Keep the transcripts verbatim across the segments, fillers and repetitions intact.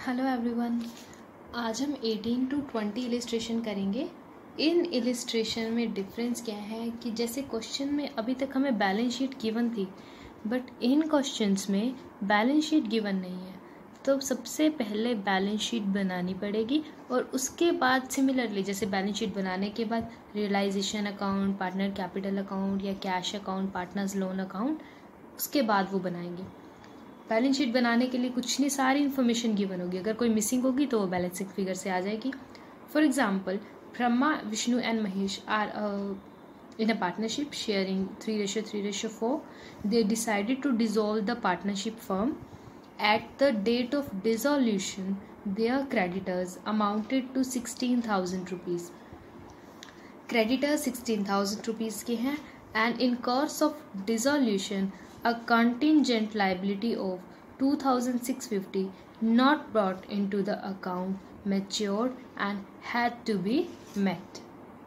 Hello everyone, आज हम अठारह टू बीस इलिस्ट्रेशन करेंगे। इन इलिस्ट्रेशन में डिफरेंस क्या है कि जैसे क्वेश्चन में अभी तक हमें बैलेंस शीट गिवन थी, बट इन क्वेश्चंस में बैलेंस शीट गिवन नहीं है। तो सबसे पहले बैलेंस शीट बनानी पड़ेगी और उसके बाद सिमिलरली जैसे बैलेंस शीट बनाने के बाद realisation account, partner capital account या cash account, partners loan account, उसके बाद वो बनाएंगे। बैलेंस शीट बनाने के लिए कुछ नहीं, सारी इन्फॉर्मेशन गिवन होगी। अगर कोई मिसिंग होगी तो वो बैलेंसिंग फिगर से आ जाएगी। For example, Brahma, Vishnu and Mahesh are in a partnership sharing three ratio three ratio four. They decided to dissolve the partnership firm. At the date of dissolution, their creditors amounted to sixteen thousand rupees. Creditors sixteen thousand rupees के हैं, and in course of dissolution, a contingent liability of two thousand six hundred fifty not brought into the account matured and had to be met.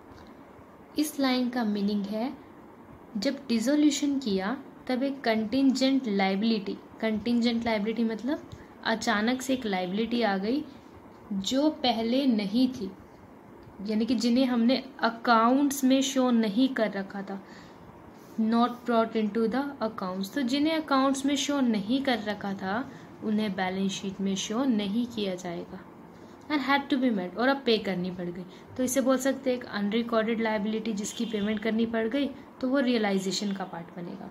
इस line का meaning है जब dissolution किया तब एक contingent liability, contingent liability मतलब अचानक से एक लाइबिलिटी आ गई जो पहले नहीं थी, यानी कि जिन्हें हमने अकाउंट्स में शो नहीं कर रखा था। Not brought into the accounts, तो जिन्हें अकाउंट्स में शो नहीं कर रखा था उन्हें बैलेंस शीट में शो नहीं किया जाएगा। And had to be made, और अब पे करनी पड़ गई, तो इसे बोल सकते हैं एक अनरिकॉर्डेड लाइबिलिटी जिसकी पेमेंट करनी पड़ गई, तो वो रियलाइजेशन का पार्ट बनेगा।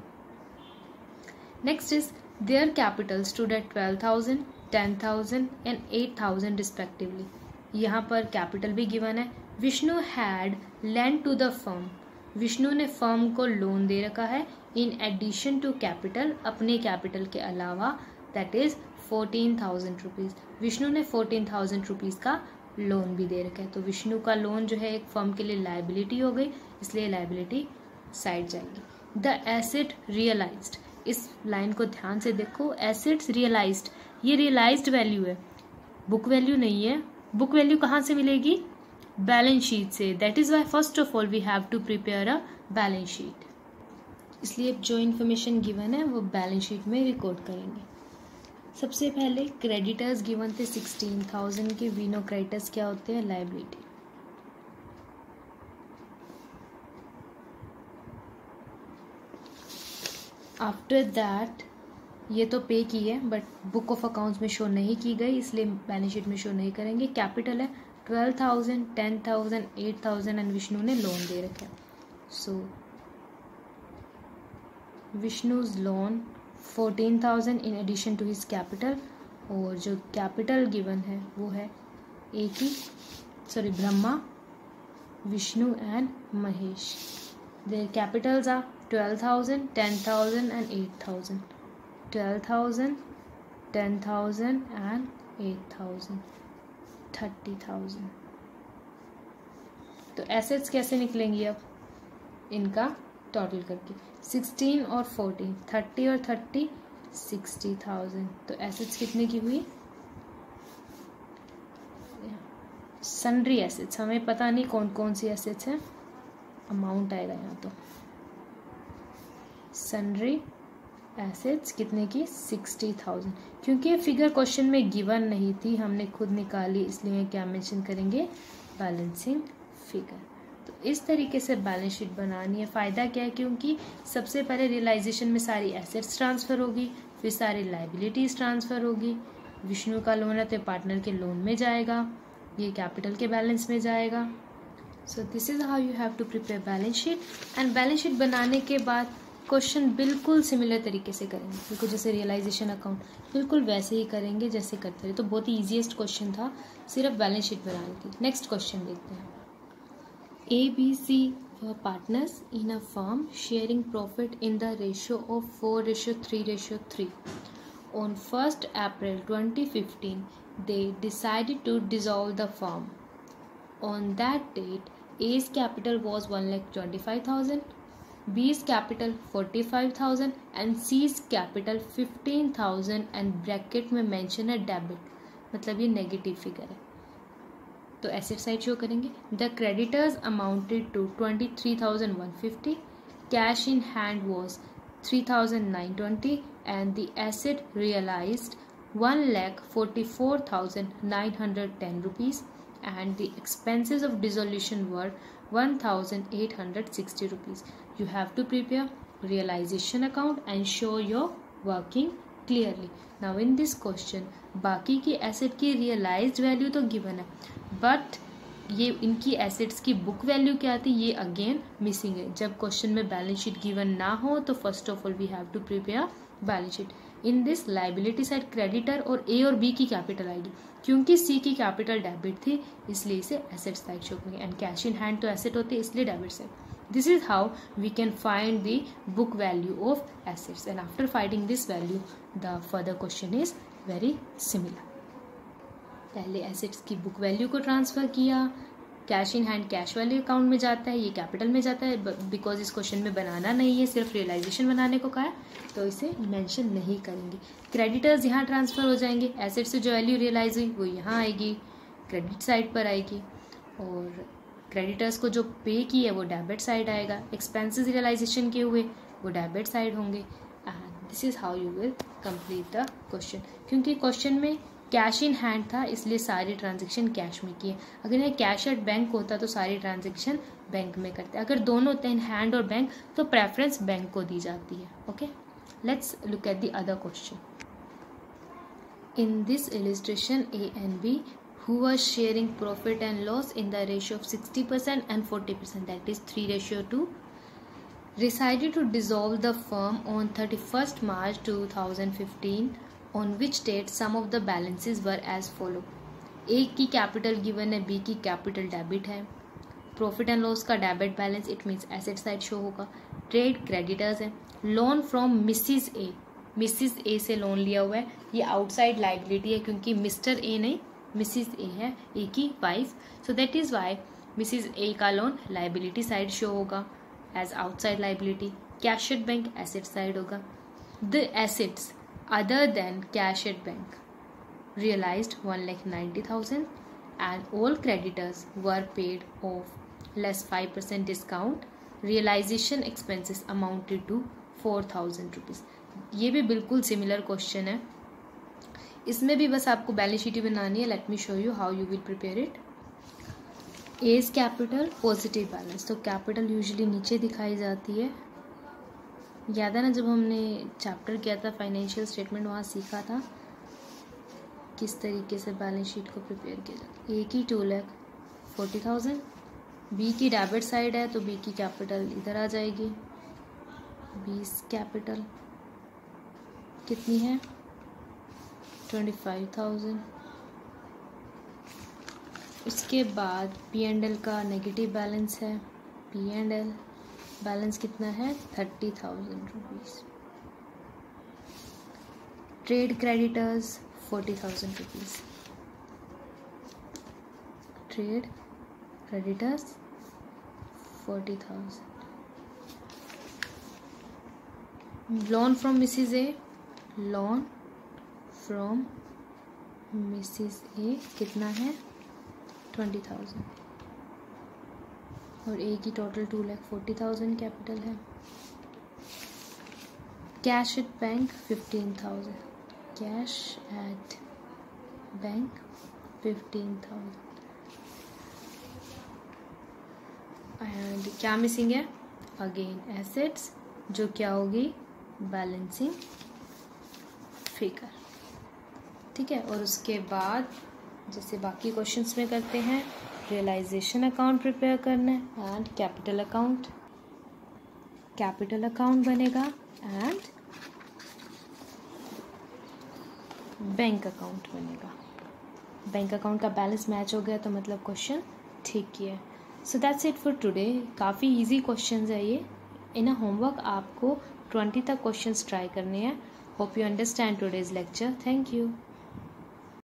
Next is there capital stood eight twelve thousand, ten thousand and eight thousand respectively. यहाँ पर कैपिटल भी गिवन है। Vishnu had lend to the firm, Vishnu ने फर्म को लोन दे रखा है इन एडिशन टू कैपिटल, अपने कैपिटल के अलावा, that is fourteen thousand rupees. Vishnu ने फोर्टीन थाउजेंड रुपीज का लोन भी दे रखा है, तो विष्णु का लोन जो है एक फर्म के लिए लाइबिलिटी हो गई, इसलिए लाइबिलिटी साइड जाएगी। द एसेट रियलाइज्ड, इस लाइन को ध्यान से देखो, एसेट्स रियलाइज्ड, ये रियलाइज्ड वैल्यू है, बुक वैल्यू नहीं है। बुक वैल्यू कहाँ से मिलेगी? बैलेंस शीट से। That is why first of all we have to prepare a balance sheet, इसलिए जो इन्फॉर्मेशन गिवन है वो बैलेंस शीट में रिकॉर्ड करेंगे। सबसे पहले क्रेडिटर्स गिवन थे सिक्सटीन थाउजेंड के। वी नो क्रेडिटर्स क्या होते हैं? लाइबिलिटी। आफ्टर दैट ये तो पे की है बट बुक ऑफ अकाउंट्स में शो नहीं की गई, इसलिए बैलेंस शीट में शो नहीं करेंगे। कैपिटल है twelve thousand, ten thousand, eight thousand and Vishnu ने लोन दे रखा है, so Vishnu's loan fourteen thousand in addition to his capital, और जो कैपिटल गिवन है वो है एक ही, sorry Brahma, Vishnu and Mahesh. Their capitals are twelve thousand, ten thousand and eight thousand. Twelve thousand, ten thousand and eight thousand, thirty thousand. तो assets कैसे निकलेंगी अब इनका टोटल करके? सिक्सटीन और फोर्टीन, थर्टी और थर्टी, सिक्सटी थाउजेंड। तो एसेट्स कितने की हुई? सन्ड्री एसेट्स, हमें पता नहीं कौन कौन सी एसेट्स हैं, अमाउंट आएगा यहाँ तो। सन्ड्री एसेट्स कितने की? Sixty thousand. क्योंकि ये फिगर क्वेश्चन में गिवन नहीं थी, हमने खुद निकाली, इसलिए क्या मेंशन करेंगे? Balancing figure. तो इस तरीके से बैलेंस शीट बनानी है। फ़ायदा क्या है? क्योंकि सबसे पहले रियलाइजेशन में सारी एसेट्स ट्रांसफ़र होगी, फिर सारी लाइबिलिटीज़ ट्रांसफ़र होगी। विष्णु का लोन है तो पार्टनर के लोन में जाएगा, ये कैपिटल के बैलेंस में जाएगा। So this is how you have to prepare balance sheet. And balance sheet बनाने के बाद क्वेश्चन बिल्कुल सिमिलर तरीके से करेंगे, बिल्कुल जैसे रियलाइजेशन अकाउंट, बिल्कुल वैसे ही करेंगे जैसे करते रहे। तो बहुत ही ईजीएस्ट क्वेश्चन था, सिर्फ बैलेंस शीट बनाने की। नेक्स्ट क्वेश्चन देखते हैं। A B C were partners in a firm sharing profit in the ratio of four ratio three ratio three. On first April twenty fifteen, they decided to dissolve the firm. On that date, A's capital was one lakh twenty-five thousand, B's capital forty-five thousand and C's capital fifteen thousand and bracket में mention है debit, मतलब ये negative figure है। तो asset side show करेंगे। The creditors amounted to twenty three thousand one fifty, cash in hand was three thousand nine twenty and the asset realised one lakh forty-four thousand nine hundred ten rupees, and the expenses of dissolution were one thousand eight hundred sixty rupees. You have to prepare realization account and show your working clearly. Now in this question बाकी की asset की realised value तो given है, but ये इनकी assets की book value क्या आती है ये अगेन मिसिंग है. जब क्वेश्चन में बैलेंस शीट गिवन ना हो तो first of all we have to prepare balance sheet. In this liability side creditor और ए और बी की कैपिटल आएगी, क्योंकि सी की कैपिटल डेबिट थी इसलिए इसे एसेट साइड शो करेंगे, एंड कैश इन हैंड तो एसेट होती है इसलिए debit side. This is how we can find the book value of assets, and after finding this value the further question is very similar. पहले assets की book value को transfer किया, cash in hand cash वाले account में जाता है, ये capital में जाता है. बिकॉज इस क्वेश्चन में बनाना नहीं है, सिर्फ रियलाइजेशन बनाने को कहा है तो इसे मेंशन नहीं करेंगे. क्रेडिटर्स यहाँ ट्रांसफ़र हो जाएंगे, एसेट से जो वैल्यू रियलाइज हुई वो यहाँ आएगी, क्रेडिट साइड पर आएगी, और क्रेडिटर्स को जो पे की है वो डेबिट साइड आएगा. एक्सपेंसेस रियलाइजेशन के हुए वो डेबिट साइड होंगे. And this is how you will complete the question. क्योंकि क्वेश्चन में कैश इन हैंड था इसलिए सारी ट्रांजेक्शन कैश में किए. अगर ये कैश एट बैंक होता तो सारी ट्रांजेक्शन बैंक में करते. अगर दोनों होते हैं हैंड और बैंक तो प्रेफरेंस बैंक को दी जाती है. Okay, let's look at the other question. In this illustration A and B who was sharing profit and loss in the ratio of sixty percent and forty percent, that is three ratio two, decided to dissolve the firm on thirty-first March two thousand fifteen, on which date some of the balances were as follow. A की capital given है, B की capital debit है, profit and loss का debit balance it means asset side show होगा, trade creditors है, loan from Mrs A, Mrs A से loan लिया हुआ है, ये आउटसाइड लाइबिलिटी है क्योंकि मिस्टर ए नहीं मिसिज ए है, ए की wife, so that is why Mrs A का लोन लाइबिलिटी साइड शो होगा as outside liability. Cash at bank asset side होगा. The assets other than cash at bank realised one lakh ninety thousand and all creditors were paid off less five percent discount. Realisation expenses amounted to four thousand rupees. ये भी बिल्कुल similar question है, इसमें भी बस आपको balance sheet बनानी है. Let me show you how you will prepare it. As capital positive balance, तो कैपिटल यूजुअली नीचे दिखाई जाती है. याद है ना जब हमने चैप्टर किया था फाइनेंशियल स्टेटमेंट, वहाँ सीखा था किस तरीके से बैलेंस शीट को प्रिपेयर किया जाता है. ए की two lakh forty thousand, B की डेबिट साइड है तो बी की कैपिटल इधर आ जाएगी. बी कैपिटल कितनी है ट्वेंटी फाइव थाउजेंड. उसके बाद पी एंड एल का नेगेटिव बैलेंस है, पी एंड एल बैलेंस कितना है thirty thousand rupees. Trade creditors forty thousand rupees. Trade creditors forty thousand. Loan from Mrs A, loan from Mrs A कितना है twenty thousand, और A की total two lakh forty thousand capital है. Cash at bank fifteen thousand, cash at bank fifteen thousand. And क्या missing है again assets, जो क्या होगी बैलेंसिंग फिगर. ठीक है, और उसके बाद जैसे बाकी क्वेश्चंस में करते हैं, रियलाइजेशन अकाउंट प्रिपेयर करना है and capital account. Capital account बनेगा एंड बैंक अकाउंट बनेगा. बैंक अकाउंट का बैलेंस मैच हो गया तो मतलब क्वेश्चन ठीक किया. So that's it for today. काफ़ी इजी क्वेश्चंस है ये. इन अ होमवर्क आपको ट्वेंटी तक क्वेश्चंस ट्राई करने हैं. Hope you understand today's lecture. Thank you.